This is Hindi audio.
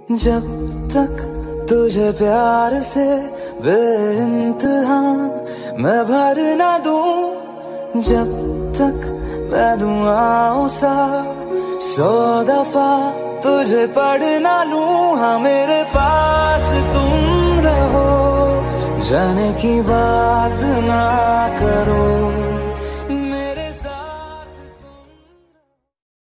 जब तक तुझे प्यार से बेइंतहा मैं भर ना दूं, जब तक मैं दुआओं सा 100 दफा तुझे पढ़ ना लूं। हाँ मेरे पास तुम रहो, जाने की बात ना करो।